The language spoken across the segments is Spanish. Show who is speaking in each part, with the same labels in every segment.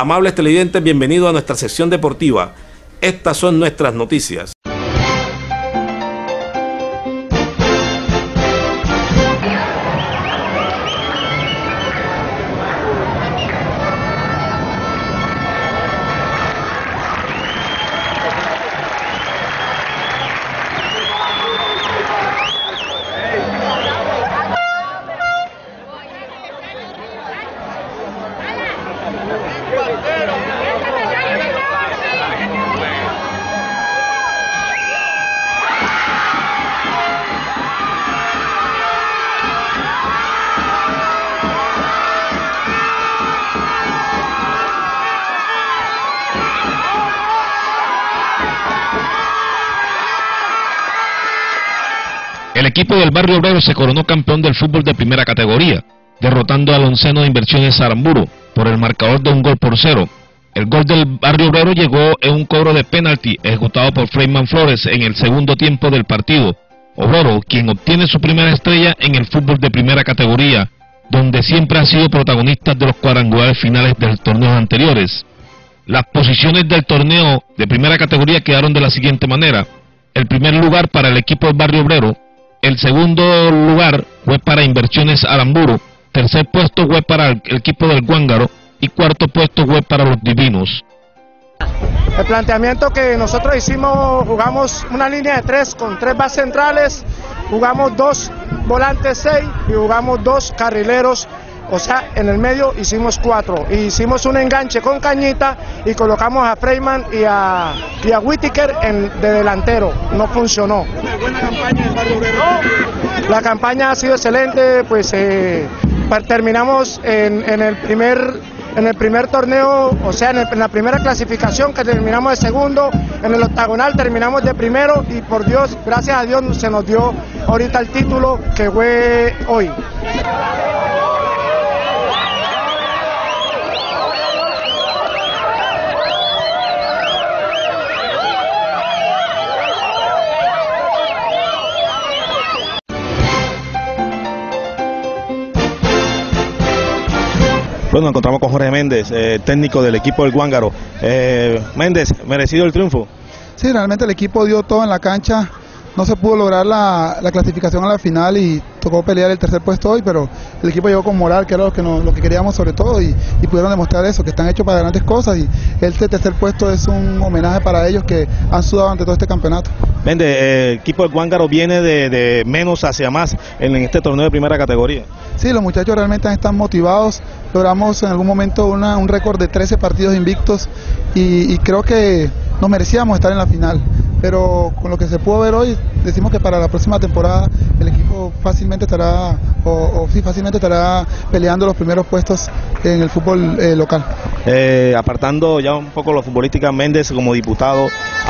Speaker 1: Amables televidentes, bienvenidos a nuestra sección deportiva. Estas son nuestras noticias.
Speaker 2: El equipo del Barrio Obrero se coronó campeón del fútbol de primera categoría, derrotando al onceno de Inversiones Aramburu por el marcador de 1-0. El gol del Barrio Obrero llegó en un cobro de penalti ejecutado por Freyman Flores en el segundo tiempo del partido. Obrero, quien obtiene su primera estrella en el fútbol de primera categoría, donde siempre ha sido protagonista de los cuadrangulares finales de los torneos anteriores. Las posiciones del torneo de primera categoría quedaron de la siguiente manera: el primer lugar para el equipo del Barrio Obrero, el segundo lugar fue para Inversiones Aramburu, tercer puesto fue para el equipo del Guángaro y cuarto puesto fue para los Divinos.
Speaker 3: El planteamiento que nosotros hicimos, jugamos una línea de 3 con 3 bases centrales, jugamos 2 volantes 6 y jugamos 2 carrileros, o sea, en el medio hicimos 4. Y hicimos un enganche con Cañita y colocamos a Freyman y a Whittaker de delantero. No funcionó.
Speaker 4: Una buena campaña del Barrio Obrero.
Speaker 3: La campaña ha sido excelente, pues terminamos en el primer torneo, o sea, en la primera clasificación, que terminamos de segundo, en el octagonal terminamos de primero y por Dios, gracias a Dios se nos dio ahorita el título que fue hoy.
Speaker 4: Bueno, nos encontramos con Jorge Méndez, técnico del equipo del Guángaro. Méndez, ¿merecido el triunfo?
Speaker 5: Sí, realmente el equipo dio todo en la cancha, no se pudo lograr la clasificación a la final y tocó pelear el tercer puesto hoy, pero el equipo llegó con moral, que era lo que queríamos sobre todo, y pudieron demostrar eso, que están hechos para grandes cosas, y este tercer puesto es un homenaje para ellos que han sudado ante todo este campeonato.
Speaker 4: Méndez, el equipo del Guángaro viene de menos hacia más en este torneo de primera categoría.
Speaker 5: Sí, los muchachos realmente están motivados, logramos en algún momento un récord de 13 partidos invictos y creo que nos merecíamos estar en la final, pero con lo que se pudo ver hoy, decimos que para la próxima temporada el equipo fácilmente estará peleando los primeros puestos en el fútbol local.
Speaker 4: Apartando ya un poco lo futbolística, Méndez como diputado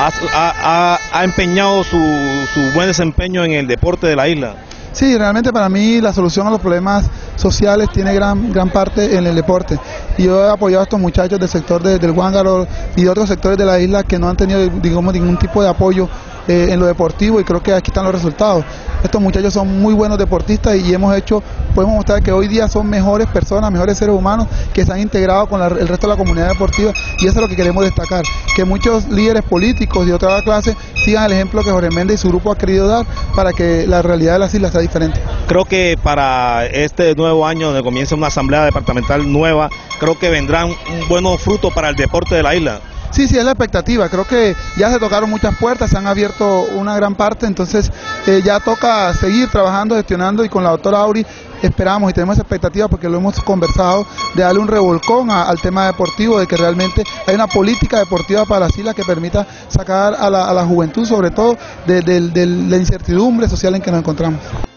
Speaker 4: ha empeñado su buen desempeño en el deporte de la isla.
Speaker 5: Sí, realmente para mí la solución a los problemas sociales tiene gran parte en el deporte. Y yo he apoyado a estos muchachos del sector del Guángaro y de otros sectores de la isla que no han tenido, digamos, ningún tipo de apoyo en lo deportivo, y creo que aquí están los resultados. Estos muchachos son muy buenos deportistas y podemos mostrar que hoy día son mejores personas, mejores seres humanos que se han integrado con el resto de la comunidad deportiva, y eso es lo que queremos destacar, que muchos líderes políticos de otra clase sigan el ejemplo que Jorge Méndez y su grupo ha querido dar para que la realidad de las islas sea diferente.
Speaker 4: Creo que para este nuevo año, donde comienza una asamblea departamental nueva, creo que vendrán un buenos frutos para el deporte de la isla.
Speaker 5: Sí, es la expectativa, creo que ya se tocaron muchas puertas, se han abierto una gran parte, entonces ya toca seguir trabajando, gestionando, y con la doctora Auri esperamos y tenemos expectativas, porque lo hemos conversado, de darle un revolcón al tema deportivo, de que realmente hay una política deportiva para las islas que permita sacar a la juventud, sobre todo, de la incertidumbre social en que nos encontramos.